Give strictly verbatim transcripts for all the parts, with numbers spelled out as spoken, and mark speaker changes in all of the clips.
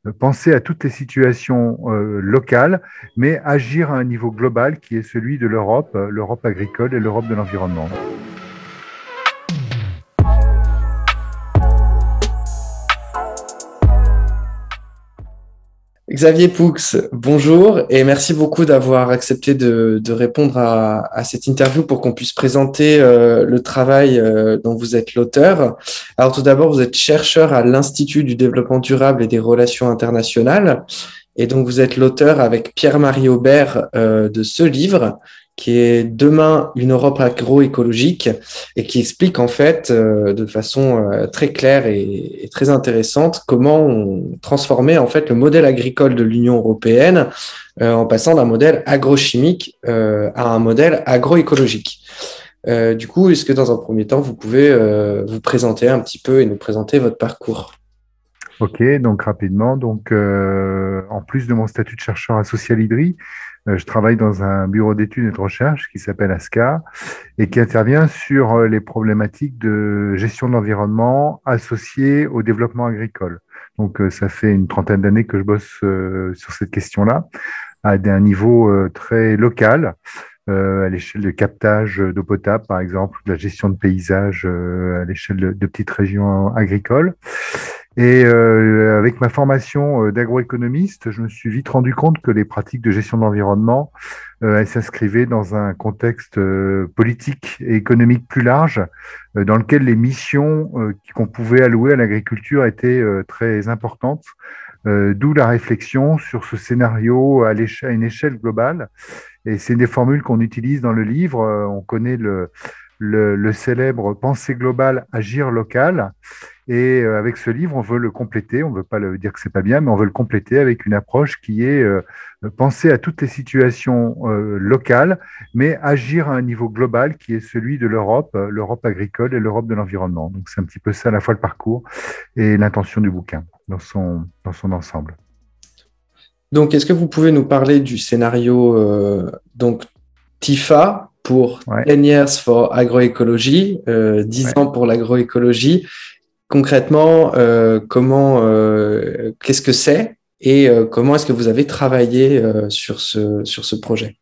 Speaker 1: penser à toutes les situations euh, locales, mais agir à un niveau global qui est celui de l'Europe, l'Europe agricole et l'Europe de l'environnement.
Speaker 2: Xavier Poux, bonjour et merci beaucoup d'avoir accepté de, de répondre à, à cette interview pour qu'on puisse présenter euh, le travail euh, dont vous êtes l'auteur. Alors tout d'abord, vous êtes chercheur à l'Institut du développement durable et des relations internationales et donc vous êtes l'auteur avec Pierre-Marie Aubert euh, de ce livre qui est Demain une Europe agroécologique et qui explique en fait euh, de façon euh, très claire et, et très intéressante comment on transformait en fait le modèle agricole de l'Union européenne euh, en passant d'un modèle agrochimique euh, à un modèle agroécologique. Euh, du coup, est-ce que dans un premier temps, vous pouvez euh, vous présenter un petit peu et nous présenter votre parcours?
Speaker 1: Ok, donc rapidement, donc euh, en plus de mon statut de chercheur associé à l'I D R I, euh, je travaille dans un bureau d'études et de recherche qui s'appelle ASCA et qui intervient sur euh, les problématiques de gestion de l'environnement associées au développement agricole. Donc euh, ça fait une trentaine d'années que je bosse euh, sur cette question-là à un niveau euh, très local. Euh, à l'échelle de captage d'eau potable, par exemple, de la gestion de paysages euh, à l'échelle de, de petites régions agricoles. Et euh, avec ma formation euh, d'agroéconomiste, je me suis vite rendu compte que les pratiques de gestion de l'environnement euh, elles s'inscrivaient dans un contexte euh, politique et économique plus large, euh, dans lequel les missions euh, qu'on pouvait allouer à l'agriculture étaient euh, très importantes. Euh, d'où la réflexion sur ce scénario à, l'échelle, à une échelle globale. Et c'est des formules qu'on utilise dans le livre. Euh, on connaît le, le, le célèbre pensée globale, agir local. Et euh, avec ce livre, on veut le compléter. On ne veut pas le dire que c'est pas bien, mais on veut le compléter avec une approche qui est euh, penser à toutes les situations euh, locales, mais agir à un niveau global qui est celui de l'Europe, euh, l'Europe agricole et l'Europe de l'environnement. Donc c'est un petit peu ça à la fois le parcours et l'intention du bouquin dans son, dans son ensemble.
Speaker 2: Donc, est-ce que vous pouvez nous parler du scénario euh, donc T I F A pour
Speaker 1: Ouais,
Speaker 2: ten years for agroécologie, euh, dix
Speaker 1: ouais.
Speaker 2: ans pour l'agroécologie. Concrètement, euh, comment, euh, qu'est-ce que c'est et euh, comment est-ce que vous avez travaillé euh, sur ce, sur ce projet?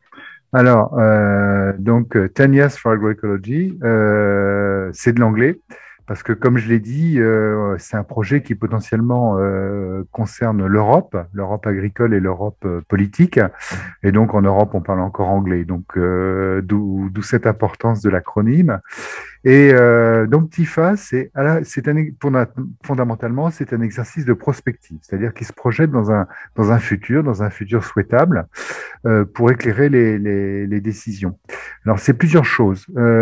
Speaker 1: Alors, euh, donc, ten years for agroecology, euh, c'est de l'anglais, parce que comme je l'ai dit, euh, c'est un projet qui potentiellement euh, concerne l'Europe, l'Europe agricole et l'Europe euh, politique, et donc en Europe, on parle encore anglais, donc euh, d'où d'où cette importance de l'acronyme. Et euh, donc T I F A, c'est c'est un, fondamentalement, c'est un exercice de prospective, c'est-à-dire qu'il se projette dans un, dans un futur, dans un futur souhaitable, euh, pour éclairer les, les, les décisions. Alors, c'est plusieurs choses.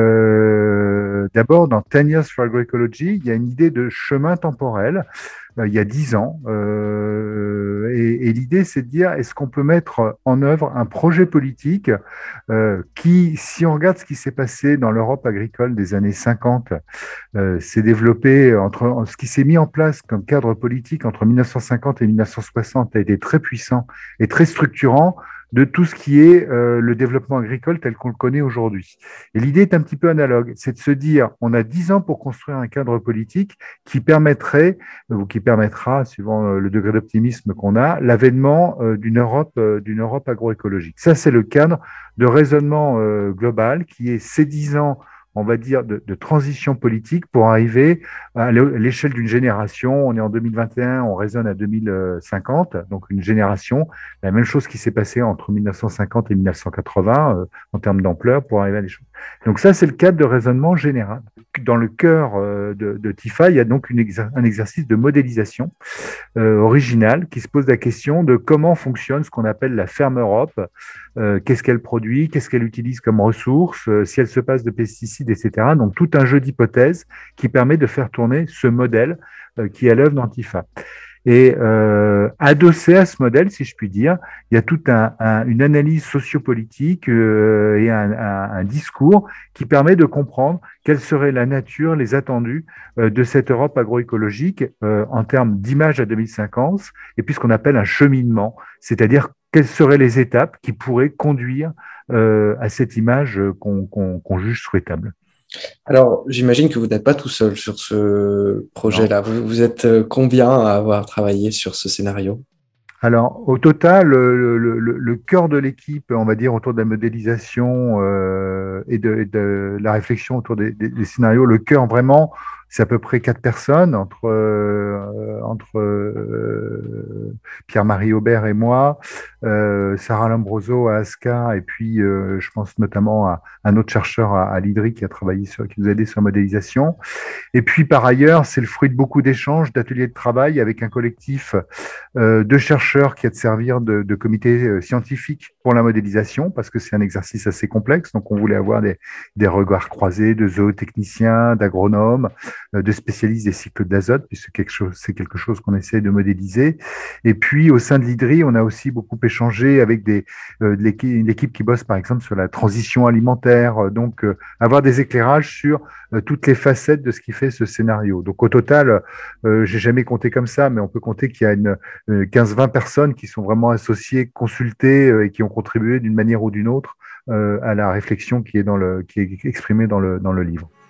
Speaker 1: Euh, D'abord, dans ten years for agroecology, il y a une idée de chemin temporel. Euh, il y a dix ans. Euh, et et l'idée, c'est de dire, est-ce qu'on peut mettre en œuvre un projet politique euh, qui, si on regarde ce qui s'est passé dans l'Europe agricole des années cinquante, euh, s'est développé entre ce qui s'est mis en place comme cadre politique entre mille neuf cent cinquante et mille neuf cent soixante a été très puissant et très structurant de tout ce qui est euh, le développement agricole tel qu'on le connaît aujourd'hui. Et l'idée est un petit peu analogue, c'est de se dire, on a dix ans pour construire un cadre politique qui permettrait, ou qui permettra, suivant le degré d'optimisme qu'on a, l'avènement euh, d'une Europe, euh, d'une Europe agroécologique. Ça, c'est le cadre de raisonnement euh, global qui est ces dix ans, on va dire, de, de transition politique pour arriver à l'échelle d'une génération. On est en deux mille vingt et un, on raisonne à deux mille cinquante, donc une génération. La même chose qui s'est passée entre mille neuf cent cinquante et mille neuf cent quatre-vingts euh, en termes d'ampleur pour arriver à des choses. Donc ça, c'est le cadre de raisonnement général. Dans le cœur euh, de, de T I F A, il y a donc une exer un exercice de modélisation euh, original qui se pose la question de comment fonctionne ce qu'on appelle la ferme Europe. Euh, qu'est-ce qu'elle produit, qu'est-ce qu'elle utilise comme ressources, euh, si elle se passe de pesticides, et cetera. Donc tout un jeu d'hypothèses qui permet de faire tourner ce modèle euh, qui est à l'œuvre dans T I F A. Et euh, adossé à ce modèle, si je puis dire, il y a toute un, un, une analyse sociopolitique euh, et un, un, un discours qui permet de comprendre quelle serait la nature, les attendus euh, de cette Europe agroécologique euh, en termes d'image à deux mille cinquante et puis ce qu'on appelle un cheminement, c'est-à-dire quelles seraient les étapes qui pourraient conduire euh, à cette image qu'on qu'on, qu'on juge souhaitable.
Speaker 2: Alors, j'imagine que vous n'êtes pas tout seul sur ce
Speaker 1: Non.
Speaker 2: projet-là. Vous, vous êtes euh, combien à avoir travaillé sur ce scénario?
Speaker 1: Alors, au total, le, le- le- le cœur de l'équipe, on va dire, autour de la modélisation euh, et, de, et de la réflexion autour des, des- des scénarios, le cœur vraiment, c'est à peu près quatre personnes entre, euh, entre euh, Pierre-Marie Aubert et moi, euh, Sarah Lombroso à ASCA, et puis euh, je pense notamment à un autre chercheur à, à l'I D R I qui a travaillé sur, qui nous a aidé sur la modélisation. Et puis, par ailleurs, c'est le fruit de beaucoup d'échanges, d'ateliers de travail avec un collectif euh, de chercheurs qui a de servir de, de comité euh, scientifique pour la modélisation, parce que c'est un exercice assez complexe. Donc, on voulait avoir des, des regards croisés de zootechniciens, d'agronomes, euh, de spécialistes des cycles d'azote, puisque quelque chose, c'est quelque chose qu'on essaie de modéliser. Et puis, au sein de l'I D R I, on a aussi beaucoup échangé avec des, euh, de l'équipe, l'équipe qui bosse, par exemple, sur la transition alimentaire. Donc, euh, avoir des éclairages sur euh, toutes les facettes de ce qui fait ce scénario. Donc, au total, euh, j'ai jamais compté comme ça, mais on peut compter qu'il y a une quinze vingt personnes qui sont vraiment associées, consultées euh, et qui ont contribué d'une manière ou d'une autre euh, à la réflexion qui est, dans le, qui est exprimée dans le, dans le livre.